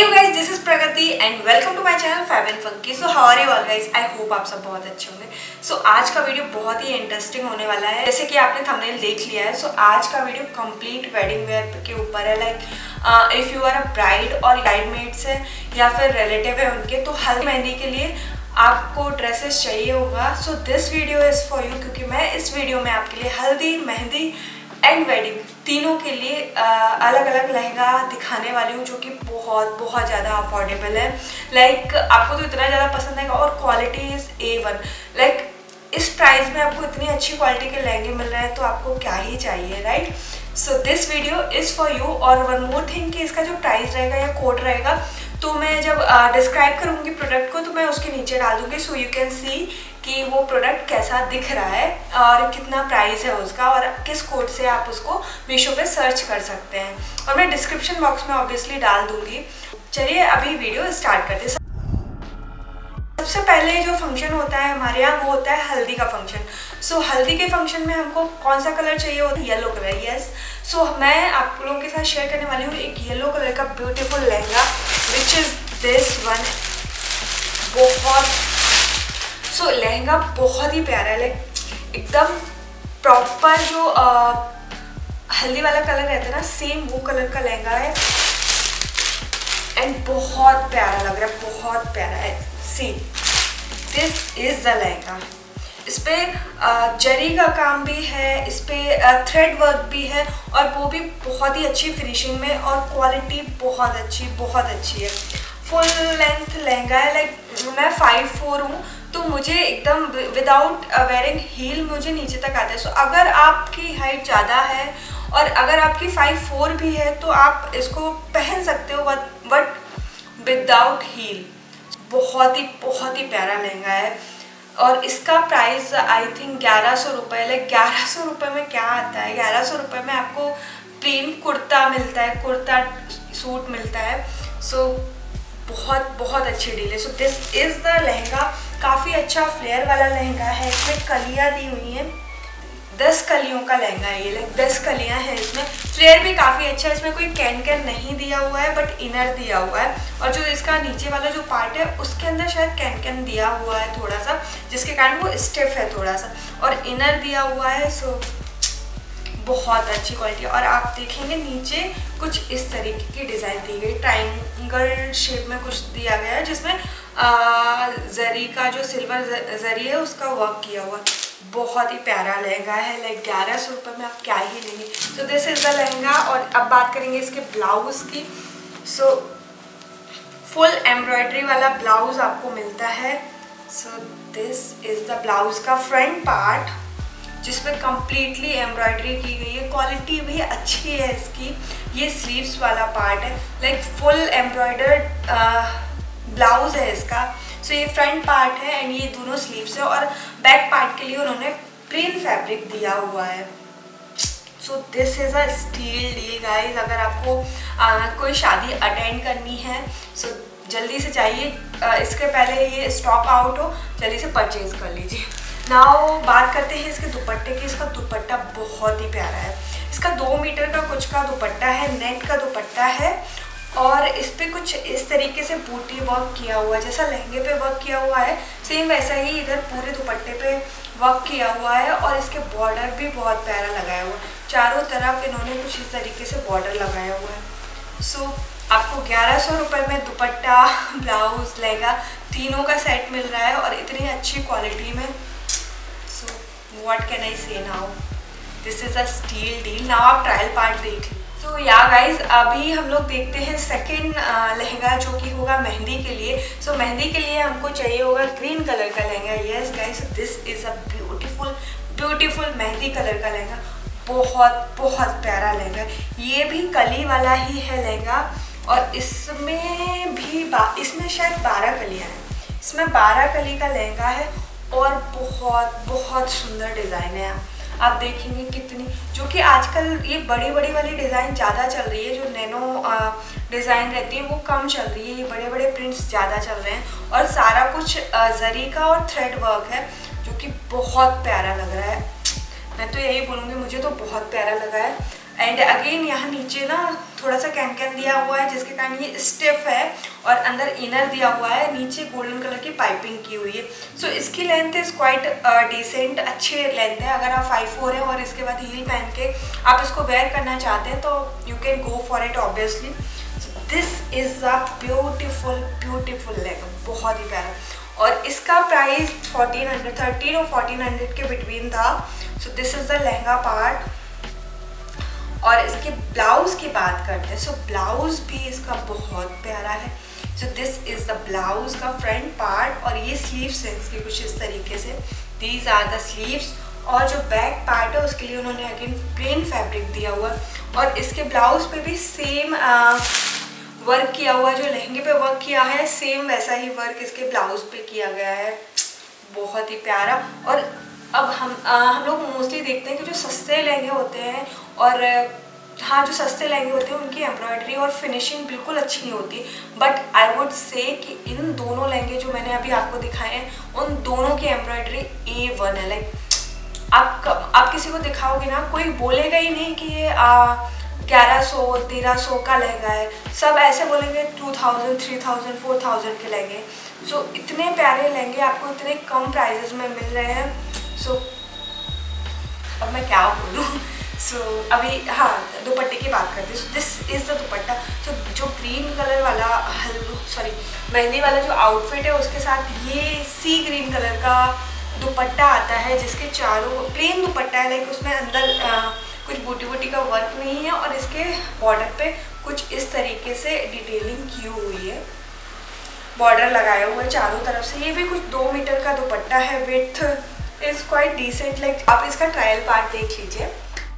Hey you guys, this is Pragati and welcome to my channel Fab and Funky. So how are you all guys? I hope आप सब बहुत अच्छे होंगे. So आज का video बहुत ही इंटरेस्टिंग होने वाला है. जैसे कि आपने थंबनेल देख लिया है. So आज का वीडियो कंप्लीट वेडिंग वेयर के ऊपर है. Like if you are a bride और ब्राइडमेड्स है या फिर रिलेटिव है उनके, तो हल्दी मेहंदी के लिए आपको ड्रेसेस चाहिए होगा. So this video is for you, क्योंकि मैं इस वीडियो में आपके लिए हल्दी, मेहंदी एंड वेडिंग तीनों के लिए अलग अलग लहंगा दिखाने वाली हूँ, जो कि बहुत ज़्यादा अफोर्डेबल है. लाइक आपको तो इतना ज़्यादा पसंद आएगा और क्वालिटी इज़ A1. लाइक इस प्राइस में आपको इतनी अच्छी क्वालिटी के लहंगे मिल रहे हैं तो आपको क्या ही चाहिए, right? So this video is for you. और वन मोर थिंग कि इसका जो प्राइस रहेगा या कोड रहेगा तो मैं जब डिस्क्राइब करूँगी प्रोडक्ट को तो मैं उसके नीचे डाल दूँगी, सो यू कैन सी कि वो प्रोडक्ट कैसा दिख रहा है और कितना प्राइस है उसका और किस कोड से आप उसको मीशो पे सर्च कर सकते हैं. और मैं डिस्क्रिप्शन बॉक्स में ऑब्वियसली डाल दूँगी. चलिए अभी वीडियो स्टार्ट करते हैं. सबसे पहले जो फंक्शन होता है हमारे यहाँ वो होता है हल्दी का फंक्शन. सो हल्दी के फंक्शन में हमको कौन सा कलर चाहिए होता है? Yellow colour. यस. सो मैं आप लोगों के साथ शेयर करने वाली हूँ एक येलो कलर का beautiful lehenga which is this one. So lehenga बहुत ही प्यारा है. लाइक एकदम प्रॉपर जो हल्दी वाला कलर रहता है ना, सेम वो कलर का लहंगा है एंड बहुत प्यारा लग रहा है, बहुत प्यारा है. See this is the lehenga. इस पर जरी का काम भी है, इस पर थ्रेड वर्क भी है और वो भी बहुत ही अच्छी फिनिशिंग में और क्वालिटी बहुत अच्छी है. फुल लेंथ लहंगा है. लाइक मैं 5'4" हूँ तो मुझे एकदम विदाउट वेयरिंग हील मुझे नीचे तक आता है. सो अगर आपकी हाइट ज़्यादा है और अगर आपकी 5'4" भी है तो आप इसको पहन सकते हो बट विदाउट हील. बहुत ही प्यारा लहंगा है और इसका प्राइस आई थिंक 1100 रुपये. लाइक 1100 रुपये में क्या आता है? 1100 रुपये में आपको प्लेन कुर्ता मिलता है, कुर्ता सूट मिलता है. सो बहुत अच्छी डील है. So this is the lehenga. काफ़ी अच्छा फ्लेयर वाला लहंगा है. इसमें कलियाँ दी हुई हैं, 10 कलियों का लहंगा है ये. लाइक 10 कलियाँ हैं इसमें. फ्लेयर भी काफ़ी अच्छा है. इसमें कोई कैन नहीं दिया हुआ है बट इनर दिया हुआ है. और जो इसका नीचे वाला जो पार्ट है उसके अंदर शायद कैन दिया हुआ है थोड़ा सा, जिसके कारण वो स्टिफ है थोड़ा सा, और इनर दिया हुआ है. सो बहुत अच्छी क्वालिटी. और आप देखेंगे नीचे कुछ इस तरीके की डिज़ाइन दी गई, ट्रायंगल शेप में कुछ दिया गया है जिसमें जरी का जो सिल्वर जरी है उसका वर्क किया हुआ. बहुत ही प्यारा लहंगा है. लाइक 1100 रुपये में आप क्या ही लेंगे. तो दिस इज़ द लहंगा. और अब बात करेंगे इसके ब्लाउज़ की. सो फुल एम्ब्रॉयडरी वाला ब्लाउज़ आपको मिलता है. So this is the blouse का फ्रंट पार्ट जिसमें कम्प्लीटली एम्ब्रॉयडरी की गई है. क्वालिटी भी अच्छी है इसकी. ये स्लीव्स वाला पार्ट है. लाइक फुल एम्ब्रॉयडर्ड ब्लाउज़ है इसका. सो ये फ्रंट पार्ट है एंड ये दोनों स्लीव्स है. और बैक पार्ट के लिए उन्होंने प्लेन फैब्रिक दिया हुआ है. So this is a steal deal guys. अगर आपको कोई शादी अटेंड करनी है सो जल्दी से चाहिए, इसके पहले ये स्टॉक आउट हो, जल्दी से परचेज़ कर लीजिए. नाउ बात करते हैं इसके दुपट्टे की. इसका दुपट्टा बहुत ही प्यारा है. इसका 2 मीटर का कुछ का दुपट्टा है, नेट का दुपट्टा है. और इस पर कुछ इस तरीके से बूटी वर्क किया हुआ है, जैसा लहंगे पे वर्क किया हुआ है सेम वैसा ही इधर पूरे दुपट्टे पे वर्क किया हुआ है. और इसके बॉर्डर भी बहुत प्यारा लगाया हुआ है. चारों तरफ इन्होंने कुछ इस तरीके से बॉर्डर लगाया हुआ है. सो आपको 1100 रुपये में दुपट्टा, ब्लाउज, लहंगा तीनों का सेट मिल रहा है और इतनी अच्छी क्वालिटी में. So what can I say now, this is a steal deal. Now आप ट्रायल पार्ट देख लीजिए. सो या गाइज अभी हम लोग देखते हैं सेकंड लहंगा जो कि होगा मेहंदी के लिए. सो मेहंदी के लिए हमको चाहिए होगा ग्रीन कलर का lehenga. Yes guys, this is a beautiful mehndi colour का लहंगा. बहुत प्यारा लहंगा. ये भी कली वाला ही है लहंगा और इसमें भी इसमें शायद 12 कलियाँ हैं. इसमें 12 कली का लहंगा है और बहुत सुंदर डिज़ाइन है. आप देखेंगे कितनी, जो कि आजकल ये बड़ी वाली डिज़ाइन ज़्यादा चल रही है. जो नैनो डिज़ाइन रहती है वो कम चल रही है. ये बड़े प्रिंट्स ज़्यादा चल रहे हैं और सारा कुछ जरी का और थ्रेड वर्क है जो कि बहुत प्यारा लग रहा है. मैं तो यही बोलूँगी, मुझे तो बहुत प्यारा लगा है. एंड अगेन यहाँ नीचे ना थोड़ा सा कैन दिया हुआ है जिसके कारण ये स्टिफ है, और अंदर इनर दिया हुआ है, नीचे गोल्डन कलर की पाइपिंग की हुई है। सो इसकी लेंथ इज़ क्वाइट डिसेंट, अच्छे लेंथ है। अगर आप 5'4" है और इसके बाद हील पहन के आप इसको वेयर करना चाहते हैं तो you can go for it obviously. This is a beautiful leg, बहुत ही प्यारा। और इसका प्राइस 13 और 1400 के बिटवीन था। So this is the lehenga part. और इसके ब्लाउज की बात करते हैं। सो ब्लाउज भी इसका बहुत प्यारा है। So this is the blouse का फ्रंट पार्ट, और ये स्लीव्स हैं इसके कुछ इस तरीके से, दीज आर द स्लीव्स। और जो बैक पार्ट है उसके लिए उन्होंने अगेन प्लेन फैब्रिक दिया हुआ, और इसके ब्लाउज पे भी सेम वर्क किया हुआ, जो लहंगे पे वर्क किया है सेम वैसा ही वर्क इसके ब्लाउज पे किया गया है, बहुत ही प्यारा। और अब हम लोग मोस्टली देखते हैं कि जो सस्ते लहंगे होते हैं, और हाँ जो सस्ते लहंगे होते हैं उनकी एम्ब्रॉयडरी और फिनिशिंग बिल्कुल अच्छी नहीं होती, बट आई वुड से कि इन दोनों लहंगे जो मैंने अभी आपको दिखाए हैं उन दोनों की एम्ब्रॉयडरी A1 है। लाइक आप किसी को दिखाओगे ना, कोई बोलेगा ही नहीं कि ये 1100-1300 का लहंगा है, सब ऐसे बोलेंगे 2000, 3000, 4000 के लहंगे। सो इतने प्यारे लहंगे आपको इतने कम प्राइजेस में मिल रहे हैं। सो अब मैं क्या बोलूँ। सो अभी हाँ दुपट्टे की बात करते हैं। So this is the dupatta. So जो ग्रीन कलर वाला मेहंदी वाला जो आउटफिट है उसके साथ ये सी ग्रीन कलर का दुपट्टा आता है, जिसके चारों प्लेन दुपट्टा है, लाइक उसमें अंदर कुछ बूटी का वर्क नहीं है, और इसके बॉर्डर पे कुछ इस तरीके से डिटेलिंग की हुई है, बॉर्डर लगाया हुआ है चारों तरफ से। ये भी कुछ 2 मीटर का दुपट्टा है, width is quite decent. Like आप इसका ट्रायल पार्ट देख लीजिए।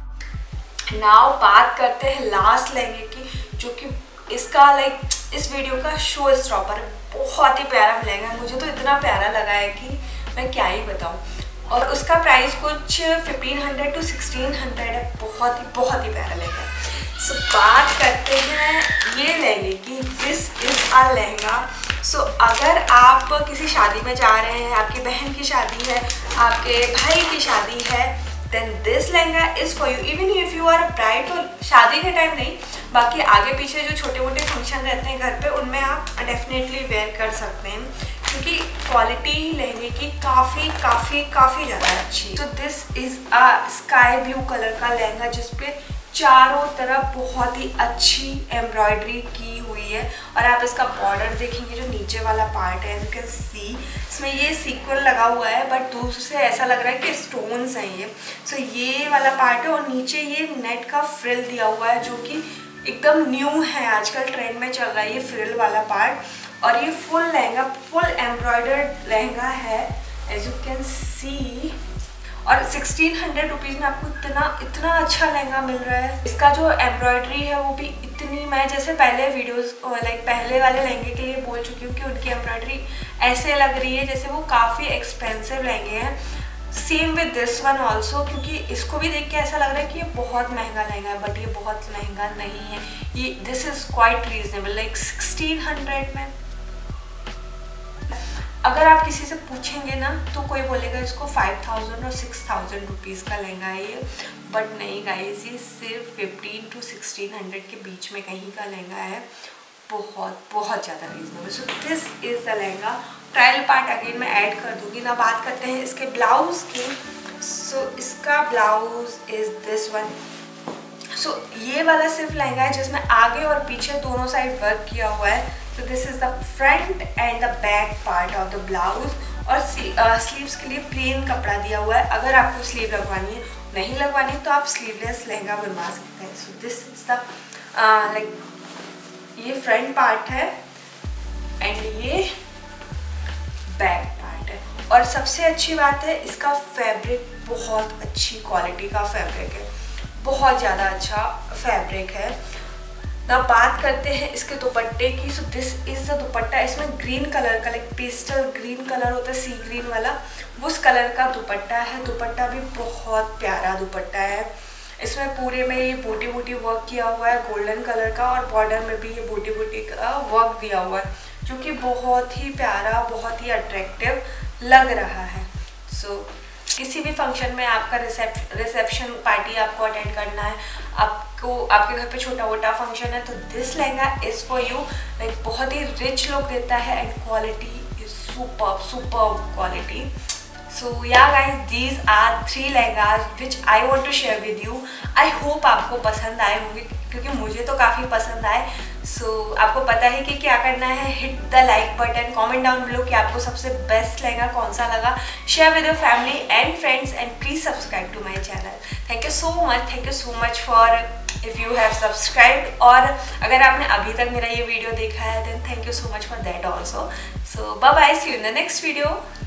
नाउ बात करते हैं लास्ट लहंगे की, जो कि इसका लाइक इस वीडियो का शो स्टॉपर है। बहुत ही प्यारा लहंगा है, मुझे तो इतना प्यारा लगा है कि मैं क्या ही बताऊँ। और उसका प्राइस कुछ 1500 to 1600 है, बहुत ही प्यारा लहंगा है। सो बात करते हैं ये लहंगे की। This is a lehenga. So अगर आप किसी शादी में जा रहे हैं, आपकी बहन की शादी है, आपके भाई की शादी है, then this lehenga is for you. Even if you are a bride, तो शादी के टाइम नहीं, बाकी आगे पीछे जो छोटे मोटे फंक्शन रहते हैं घर पे, उनमें आप डेफिनेटली वेयर कर सकते हैं, क्योंकि क्वालिटी ही लहंगे की काफ़ी ज़्यादा अच्छी। तो this is a sky blue colour का लहंगा, जिसपे चारों तरफ बहुत ही अच्छी एम्ब्रॉयडरी की हुई है। और आप इसका बॉर्डर देखेंगे, जो नीचे वाला पार्ट है, यू कैन सी इसमें ये सीक्वल लगा हुआ है, बट दूर से ऐसा लग रहा है कि स्टोन्स हैं ये। सो ये वाला पार्ट है, और नीचे ये नेट का फ्रिल दिया हुआ है, जो कि एकदम न्यू है, आजकल ट्रेंड में चल रहा है ये फ्रिल वाला पार्ट। और ये full lehenga, full embroidered lehenga है, एज यू कैन सी। और 1600 रुपीज़ में आपको इतना अच्छा लहंगा मिल रहा है। इसका जो एम्ब्रॉयडरी है वो भी इतनी, मैं जैसे पहले वीडियोस लाइक पहले वाले लहंगे के लिए बोल चुकी हूँ कि उनकी एम्ब्रॉयडरी ऐसे लग रही है जैसे वो काफ़ी एक्सपेंसिव लहंगे हैं। Same with this one also, क्योंकि इसको भी देख के ऐसा लग रहा है कि ये बहुत महंगा लहंगा है, बट ये बहुत महंगा नहीं है। ये this is quite reasonable, like 1600 में। अगर आप किसी से पूछेंगे ना तो कोई बोलेगा इसको 5000 और 6000 रुपीज़ का लहंगा है ये, बट नहीं गाइस, ये सिर्फ 15 to 1600 के बीच में कहीं का लहंगा है, बहुत ज़्यादा reasonable. So this is the lehenga. Trial part again मैं ऐड कर दूँगी ना। बात करते हैं इसके ब्लाउज़ की। सो इसका blouse is this one. So ये वाला सिर्फ लहंगा है जिसमें आगे और पीछे दोनों साइड वर्क किया हुआ है। So this is the front and the back part of the blouse। और स्लीव्स के लिए प्लेन कपड़ा दिया हुआ है। अगर आपको स्लीव लगवानी है, नहीं लगवानी तो आप स्लीवलेस लहंगा बनवा सकते हैं। So this is the like ये फ्रंट पार्ट है एंड ये बैक पार्ट है। और सबसे अच्छी बात है, इसका फैब्रिक बहुत अच्छी क्वालिटी का फैब्रिक है, बहुत ज़्यादा अच्छा फैब्रिक है ना। बात करते हैं इसके दुपट्टे की। So this is the dupatta. इसमें ग्रीन कलर का, लाइक पेस्टल ग्रीन कलर होता है, सी ग्रीन वाला, उस कलर का दुपट्टा है। दुपट्टा भी बहुत प्यारा दुपट्टा है। इसमें पूरे में ये बूटी वर्क किया हुआ है गोल्डन कलर का, और बॉर्डर में भी ये बूटी का वर्क दिया हुआ है, जो कि बहुत ही प्यारा, बहुत ही अट्रैक्टिव लग रहा है। किसी भी फंक्शन में आपका रिसेप्शन पार्टी आपको अटेंड करना है, आपको आपको आपके घर पे छोटा मोटा फंक्शन है तो this lehenga is for you. Like बहुत ही रिच लुक देता है and quality is super quality. So yeah guys, these are 3 lehengas which I want to share with you. I hope आपको पसंद आए होंगे क्योंकि मुझे तो काफ़ी पसंद आए। So आपको पता है कि क्या करना है, hit the like button, comment down below कि आपको सबसे बेस्ट लहंगा कौन सा लगा, share with your family and friends and please subscribe to my channel. Thank you so much for if you have subscribed, और अगर आपने अभी तक मेरा ये वीडियो देखा है then thank you so much for that also. So bye bye, see you in the next video.